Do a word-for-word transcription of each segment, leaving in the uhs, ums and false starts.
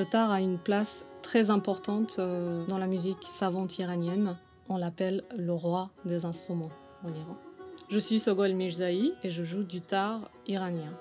Le tar a une place très importante dans la musique savante iranienne. On l'appelle le roi des instruments en Iran. Je suis Sogol Mirzaï et je joue du tar iranien.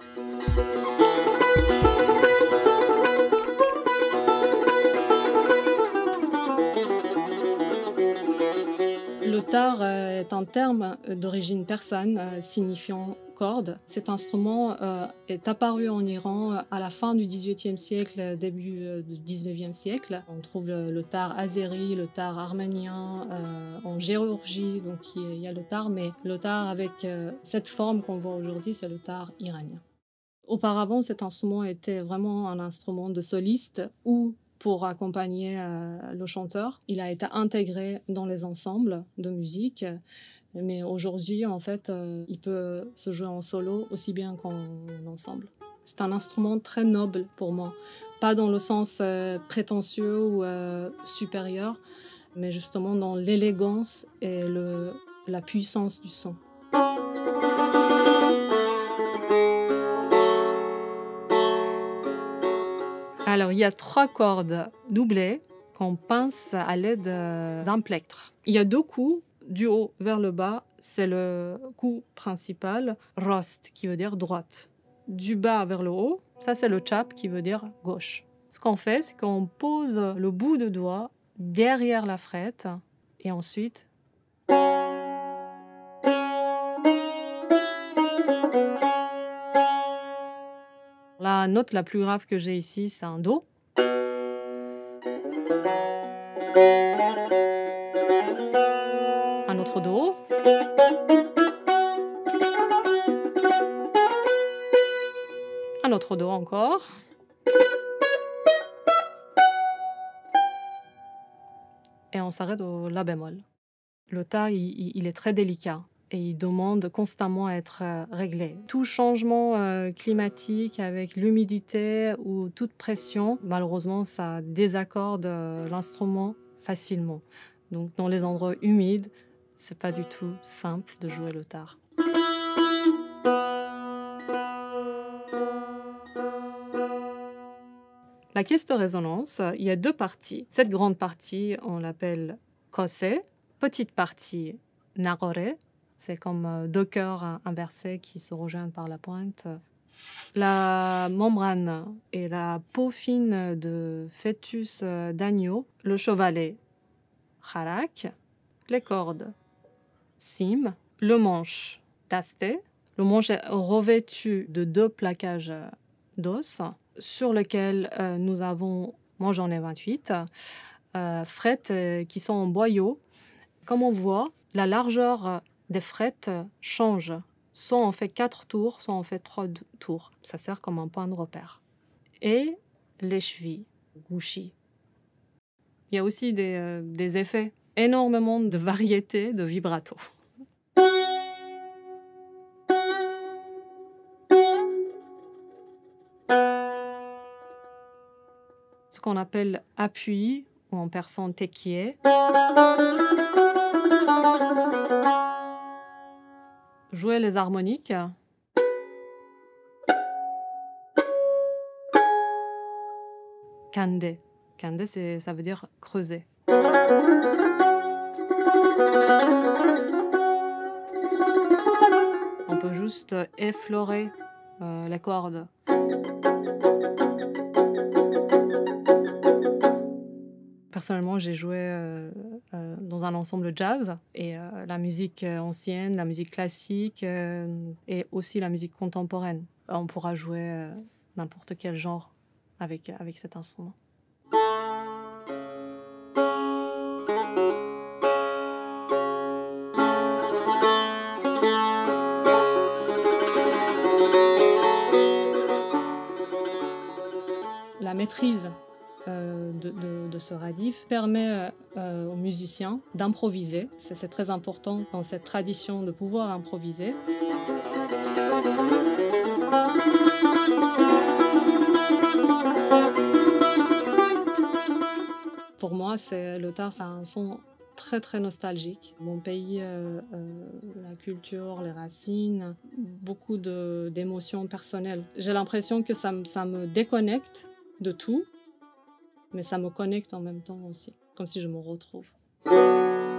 Le tar est un terme d'origine persane signifiant corde. Cet instrument est apparu en Iran à la fin du dix-huitième siècle, début du dix-neuvième siècle. On trouve le tar azéri, le tar arménien, en Géorgie, donc il y a le tar, mais le tar avec cette forme qu'on voit aujourd'hui, c'est le tar iranien. Auparavant, cet instrument était vraiment un instrument de soliste ou pour accompagner euh, le chanteur. Il a été intégré dans les ensembles de musique, mais aujourd'hui, en fait, euh, il peut se jouer en solo aussi bien qu'en ensemble. C'est un instrument très noble pour moi, pas dans le sens euh, prétentieux ou euh, supérieur, mais justement dans l'élégance et le, la puissance du son. Alors, il y a trois cordes doublées qu'on pince à l'aide d'un plectre. Il y a deux coups, du haut vers le bas, c'est le coup principal, rost, qui veut dire droite. Du bas vers le haut, ça c'est le chap, qui veut dire gauche. Ce qu'on fait, c'est qu'on pose le bout de doigt derrière la frette et ensuite... La note la plus grave que j'ai ici, c'est un Do. Un autre Do. Un autre Do encore. Et on s'arrête au La bémol. Le tar, il, il est très délicat et il demande constamment à être réglé. Tout changement euh, climatique avec l'humidité ou toute pression, malheureusement, ça désaccorde euh, l'instrument facilement. Donc, dans les endroits humides, c'est pas du tout simple de jouer le tar. La caisse de résonance, il y a deux parties. Cette grande partie, on l'appelle kosé. Petite partie, nagore. C'est comme deux cœurs inversés qui se rejoignent par la pointe. La membrane et la peau fine de fœtus d'agneau. Le chevalet, harak. Les cordes, sim. Le manche, tasté. Le manche est revêtu de deux plaquages d'os sur lesquels euh, nous avons, moi j'en ai vingt-huit, euh, frettes euh, qui sont en boyau. Comme on voit, la largeur des frettes change. Soit on fait quatre tours, soit on fait trois tours. Ça sert comme un point de repère. Et les chevilles, gouchi. Il y a aussi des, euh, des effets, énormément de variétés de vibrato. Ce qu'on appelle appui, ou en persan tekié. Jouer les harmoniques. Kande. Kande, ça veut dire creuser. On peut juste effleurer euh, les cordes. Personnellement, j'ai joué euh, euh, dans un ensemble jazz et euh, la musique ancienne, la musique classique euh, et aussi la musique contemporaine. On pourra jouer euh, n'importe quel genre avec, avec cet instrument. La maîtrise euh, de, de, de ce radif permet euh, aux musiciens d'improviser. C'est, c'est très important dans cette tradition de pouvoir improviser. Pour moi, c'est, le tar, c'est un son très très nostalgique. Mon pays, euh, euh, la culture, les racines, beaucoup de, d'émotions personnelles. J'ai l'impression que ça, ça me déconnecte de tout mais ça me connecte en même temps aussi, comme si je me retrouve.